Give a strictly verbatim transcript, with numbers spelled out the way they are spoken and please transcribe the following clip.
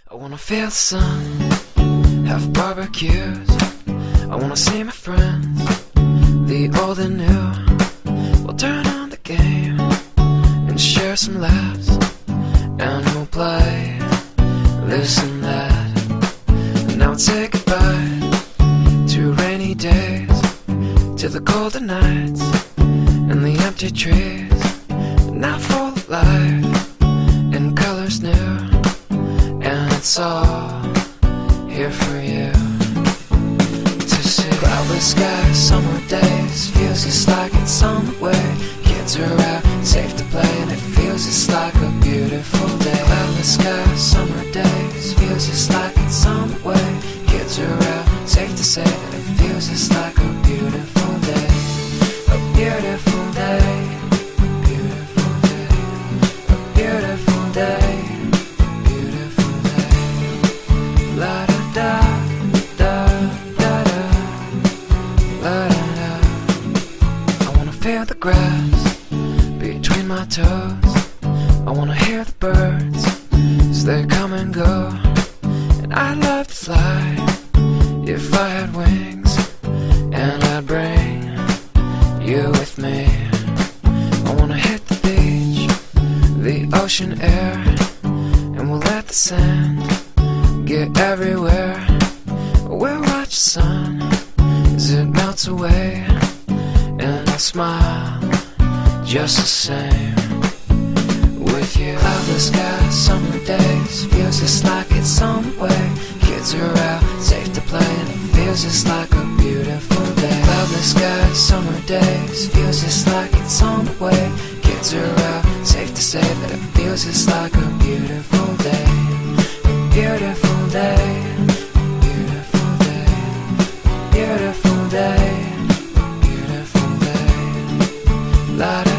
I wanna feel the sun, have barbecues. I wanna see my friends, the old and new. We'll turn on the game and share some laughs, and we'll play this and that. And now we'll say goodbye to rainy days, to the colder nights and the empty trees. Now full of life and colors new, and it's all here for you to see. Cloudless skies, summer days, feels just like it's on the way. Kids are out, safe to play, and it feels just like a beautiful day. Cloudless skies, summer days, feels just like it's on the way. Kids are out, safe to say that it feels just like a beautiful day. A beautiful day. Feel the grass between my toes. I wanna hear the birds as they come and go. And I'd love to fly if I had wings, and I'd bring you with me. I wanna hit the beach, the ocean air, and we'll let the sand get everywhere. We'll watch the sun as it melts away, and I smile just the same with you. Cloudless skies, summer days, feels just like it's on the way. Kids are out, safe to play, and it feels just like a beautiful day. Cloudless skies, summer days, feels just like it's on the way. Kids are out, safe to say that it feels just like a beautiful day. A beautiful day, beautiful day, beautiful day. La da